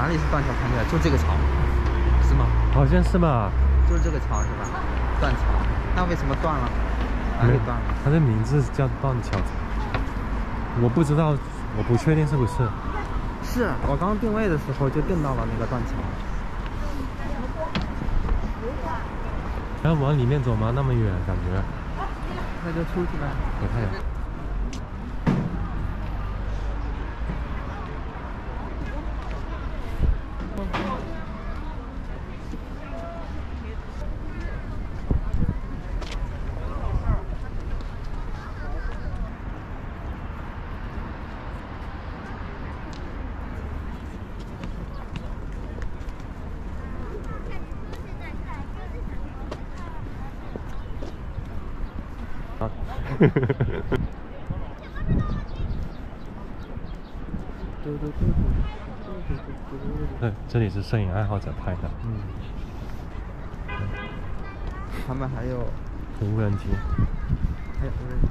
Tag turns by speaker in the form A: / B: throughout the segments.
A: 哪里是断桥盘起来？就这个桥，是吗？
B: 好像是吧？
A: 就是这个桥是吧？断桥，那为什么断了？哪里断了？
B: 它的名字叫断桥，我不知道，我不确定是不是。
A: 是我刚定位的时候就定到了那个断桥。
B: 要往里面走吗？那么远，感觉。
A: 那就出去呗。
B: 我看一下。这里是摄影爱好者拍的。
A: 他们还有
B: 无人机，
A: 还有无人机，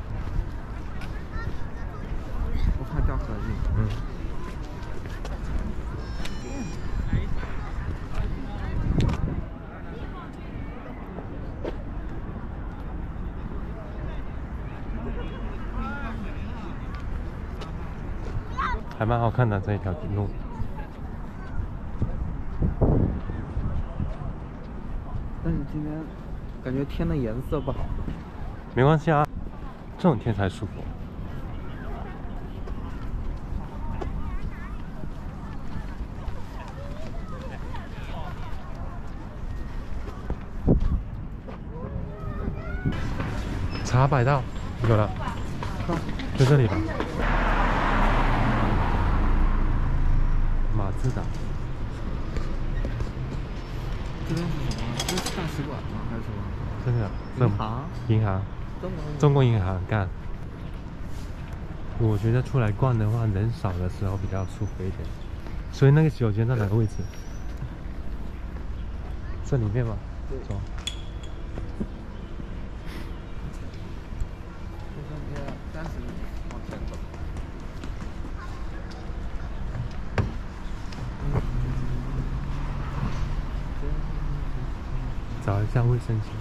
A: 不怕掉河里。
B: 还蛮好看的这一条路。
A: 但是今天感觉天的颜色不好。
B: 没关系啊，这种天才舒服。茶百道有了，在这里吧。马自达。
A: 这边是什么？这是大使馆吗？还是什么？
B: 这个
A: 银行。
B: 银行。中国银行干。我觉得出来逛的话，人少的时候比较舒服一点。所以那个洗手间在哪个位置？这里面吗？走。
A: 30米往前走。
B: 找一下卫生间。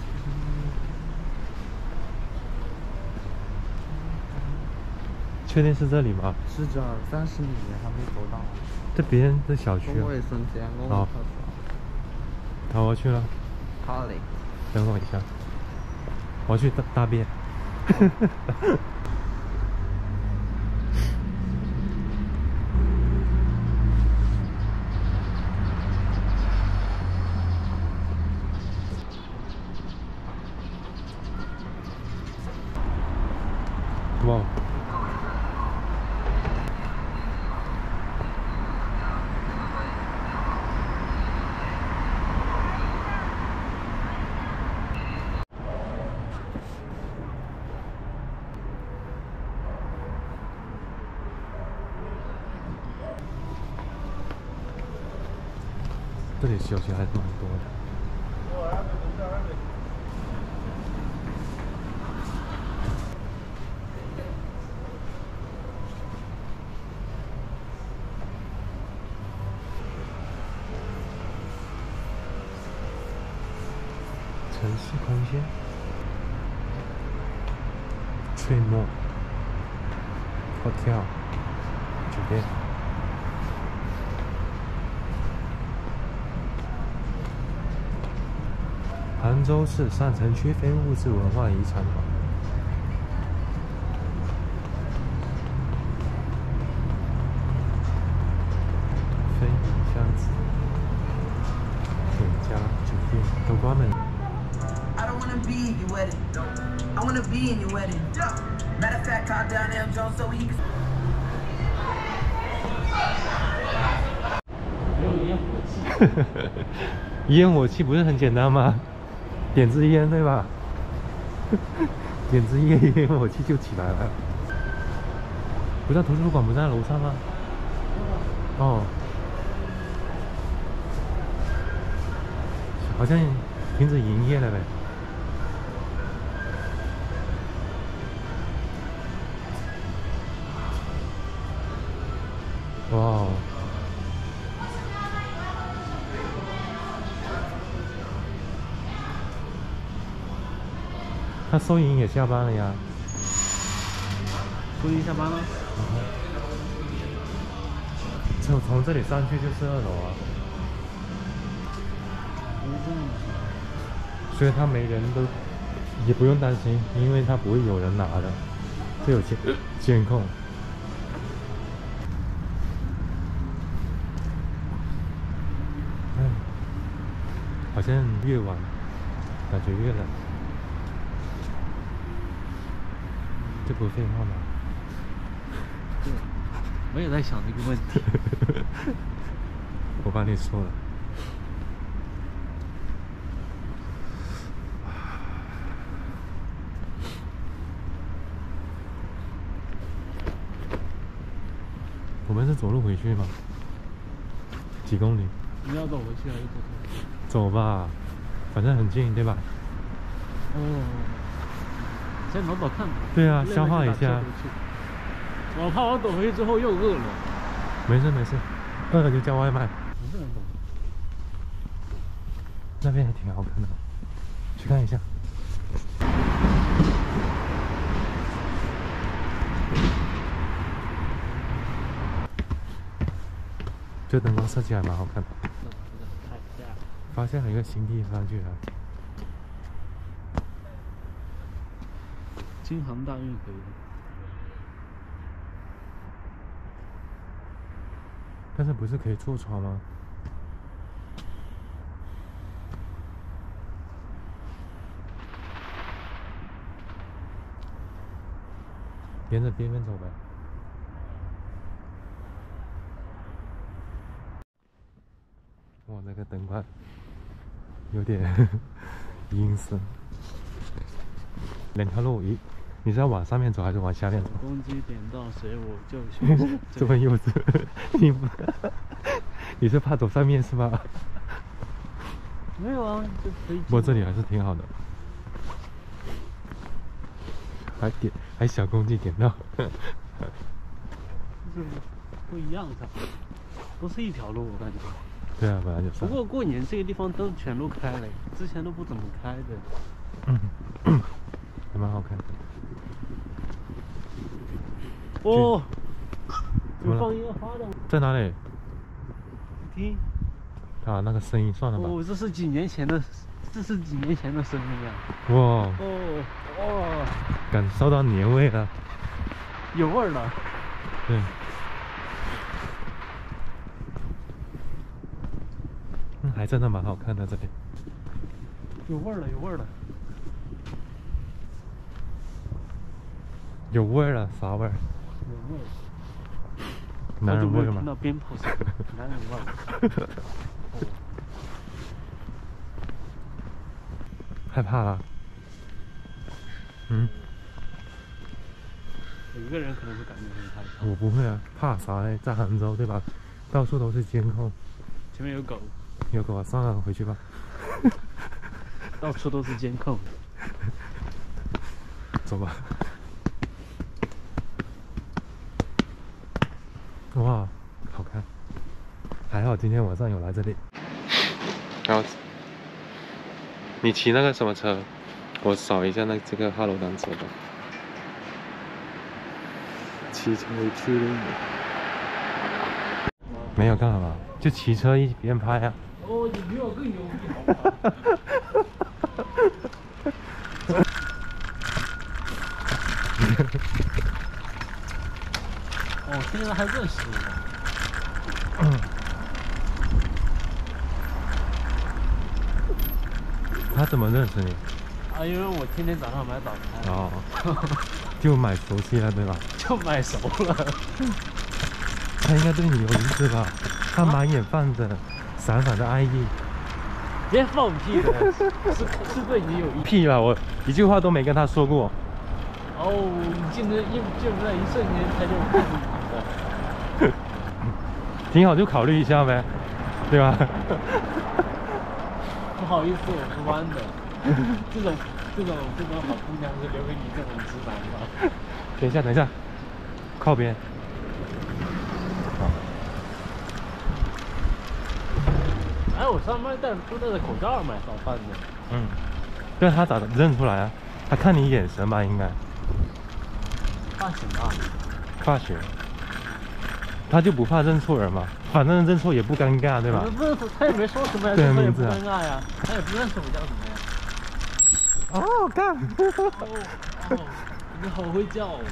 B: 确定是这里吗？
A: 是这儿，30米还没走到。
B: 这边的小区。
A: 公共卫生间，公共厕所。
B: 好，我去了。
A: 好嘞。
B: 等我一下，我要去大便。哇！这里小区还是蛮多的。城市空间，翠墨 Hotel 酒店。杭州市上城区非物质文化遗产馆。飞鱼巷子、永嘉酒店都关门了。
C: I don't wanna be in your wedding. I wanna be in your wedding. Matter of fact, call down there Jones so he can.
B: 烟火气不是很简单吗？点支烟对吧？点支烟，烟火气就起来了。不是图书馆不在楼上吗？哦，好像停止营业了呗。哇哦！ 他收银也下班了呀。
A: 收银下班了。
B: 从这里上去就是2楼啊。所以他没人都也不用担心，因为他不会有人拿的，这有监控。好像越晚感觉越冷，这不废话吗？
A: 对，我也在想这个问题。
B: 我帮你说了。我们是走路回去吗？几公里？
A: 你要走回去还是走回去？
B: 走吧，反正很近，对吧？
A: 哦，先走走看吧。
B: 对啊，消化一下。
A: 我怕我走回去之后又饿了。
B: 没事没事，饿了就叫外卖。
A: 不是很懂。
B: 那边还挺好看的，去看一下。这灯光设计还蛮好看的。发现了一个新地方，居然。
A: 京杭大运河。
B: 但是不是可以坐船吗？沿着边边走呗。哇，那个灯光有点阴森。2条路，你是要往上面走还是往下面走？
A: 公鸡点到谁我就选。
B: 这么幼稚，你是怕走上面是吧？
A: 没有啊，就可以。
B: 不过这里还是挺好的，还小公鸡点到，
A: 就是不一样的，不是一条路，我感觉。
B: 对啊，本来就是。
A: 不过过年这个地方都全路开了，之前都不怎么开的。
B: 还蛮好看的。
A: 哦，有放烟花的。
B: 在哪里？
A: 听。
B: 啊，那个声音算了吧。
A: 哦，这是几年前的声音啊。
B: 哇。
A: 哦。
B: 感受到年味了。
A: 有味儿了。
B: 对。还真的蛮好看的这里。
A: 有味儿了，有味儿了。
B: 有味儿了，啥味儿？
A: 有味儿。
B: 男人味吗？
A: 听到鞭炮声，男人味儿。
B: 害怕了。
A: 有一个人可能会感觉很害怕。
B: 我不会啊，怕啥嘞？在杭州对吧？到处都是监控。
A: 前面有狗。
B: 有狗啊，算了，回去吧。
A: 到处都是监控。
B: 走吧。哇，好看！还好今天晚上有来这里。然后，你骑那个什么车？我扫一下这个哈罗单车吧。骑车去了。没有干嘛，就骑车一边拍啊。
A: 哦，你比我更牛逼，好不好？哦，现在还认识我。
B: 他怎么认识你？
A: 啊，因为我天天早上买早餐。
B: 哦。就买熟悉了，对吧？
A: 就买熟了。
B: 他应该对你有意思吧？他满眼放着闪闪的爱意。
A: 别放屁的，是对你有意。
B: 屁了，我一句话都没跟他说过。
A: 哦，就那一瞬间他就看你的。
B: 挺好，就考虑一下呗，对吧？
A: 不好意思，我是弯的。这种好姑娘是留给你这种直男的。
B: 等一下，靠边。
A: 哎，我上班都戴着口罩买早饭的。
B: 对他咋认出来啊？ 他看你眼神吧，应该。
A: 怕什么？
B: 怕血。他就不怕认错人嘛，反正认错也不尴尬，对吧？
A: 他也没说什么呀，
B: 对
A: 认错也
B: 名字啊
A: 不尴尬呀，他也不认识我叫什么呀。
B: 哦，干！
A: 哦，你好会叫哦。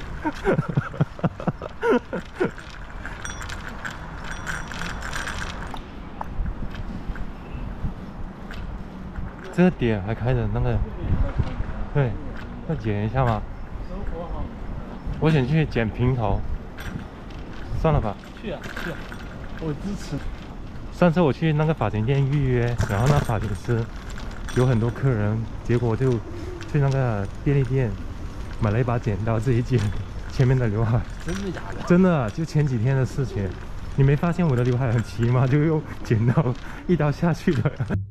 B: 这个点还开着那个，对，要剪一下吗？
A: 生活好。
B: 我想去剪平头，算了吧。
A: 去啊去啊，我支持。
B: 上次我去那个发型店预约，然后那发型师有很多客人，结果就去那个便利店买了一把剪刀自己剪前面的刘海。
A: 真的假的？
B: 真的，就前几天的事情。你没发现我的刘海很齐吗？就用剪刀一刀下去的。